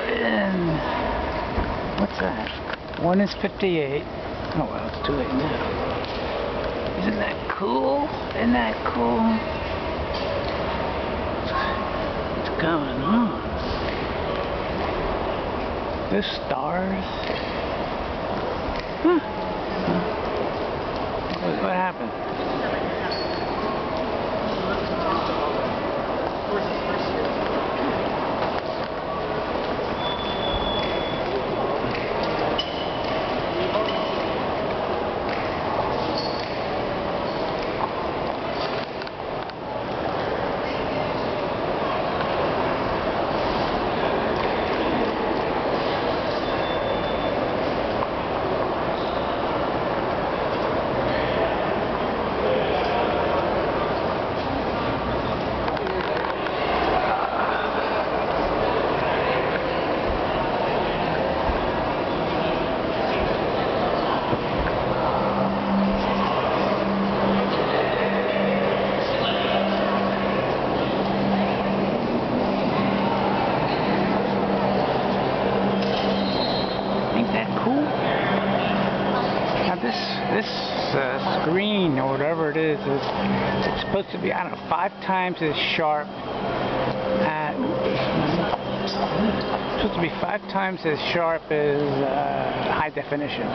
in. What's that? 1 is 58. Oh well, it's too late now. Isn't that cool? Isn't that cool? What's going on? There's stars. Huh. What happened? This screen or whatever it is it's supposed to be, I don't know, 5 times as sharp at, it's supposed to be 5 times as sharp as high definition.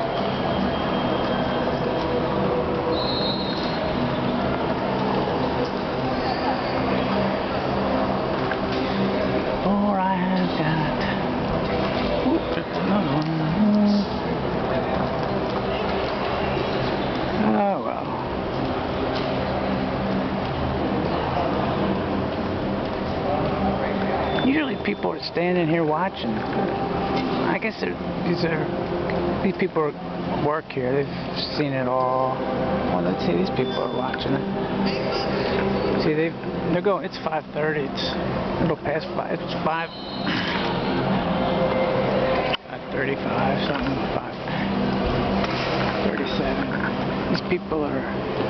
Or I have got, oh well. Usually people are standing here watching. I guess these people work here. They've seen it all. Well, let's see. These people are watching it. See, they're going. It's 5:30. It's a little past 5. It's 5:35 something. 5:37. These people are.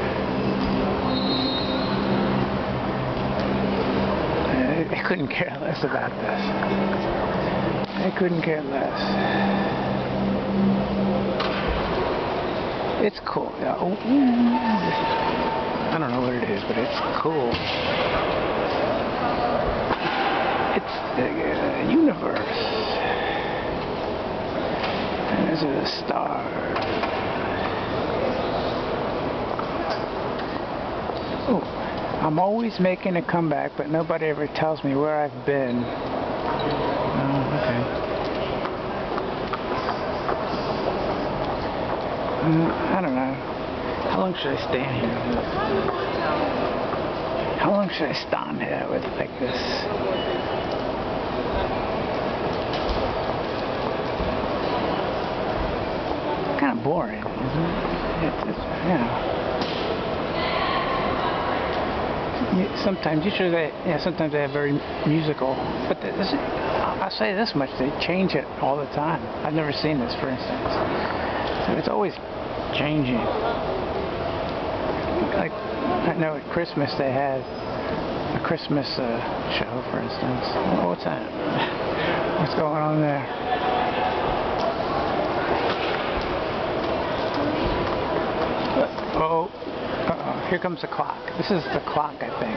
They couldn't care less about this. They couldn't care less. It's cool. Yeah. Oh, I don't know what it is, but it's cool. It's the universe. And there's a star. Oh. I'm always making a comeback, but nobody ever tells me where I've been. Oh, okay. I don't know. How long should I stand here? How long should I stand here with like this? Kind of boring, isn't it? It's you know. Sometimes, usually sometimes they have very musical, but I'll say this much, they change it all the time. I've never seen this, for instance. So it's always changing. Like, I know at Christmas they have a Christmas show, for instance. Oh, what's that? What's going on there? Oh. Uh-oh, here comes the clock. This is the clock, I think.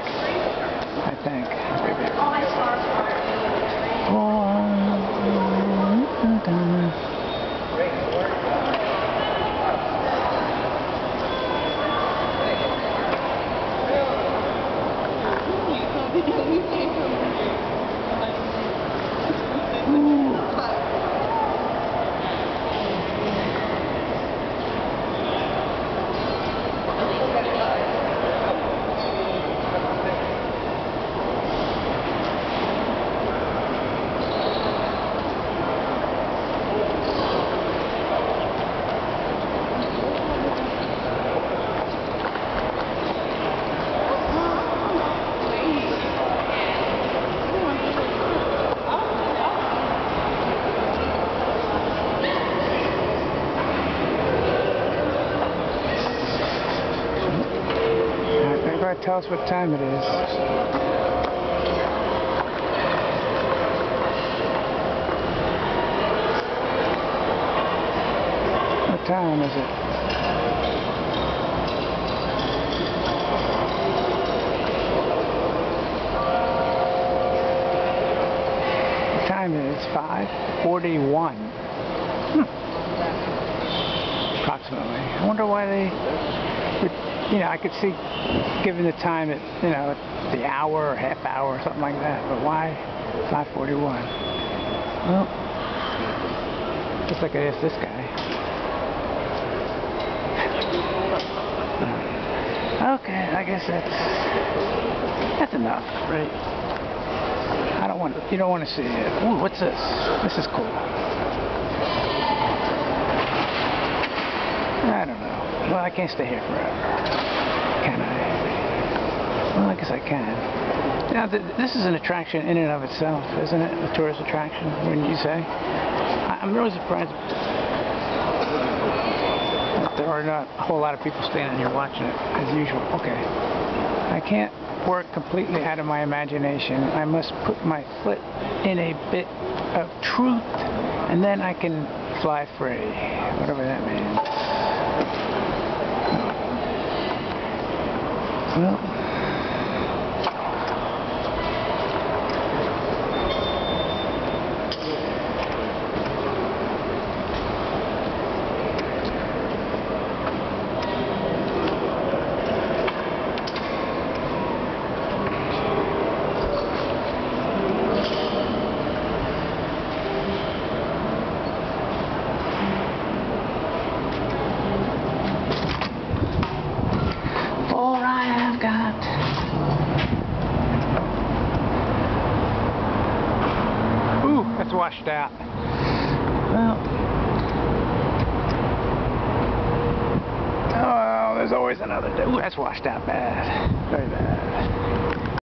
Tell us what time it is. time is it? The time is 5:41. Approximately. I wonder why they would, I could see giving the time at, the hour or half hour or something like that, but why 5:41? Well, just like I asked this guy. Okay, I guess that's enough, right? You don't want to see it. Ooh, what's this? This is cool. I don't know. Well, I can't stay here forever. Can I? Well, I guess I can. Now, this is an attraction in and of itself, isn't it? A tourist attraction, wouldn't you say? I'm really surprised that there are not a whole lot of people standing here watching it, as usual. Okay. I can't work completely out of my imagination. I must put my foot in a bit of truth, and then I can fly free. Whatever that means. Well, that's washed out. Well, oh, there's always another day. Ooh, that's washed out bad. Very bad.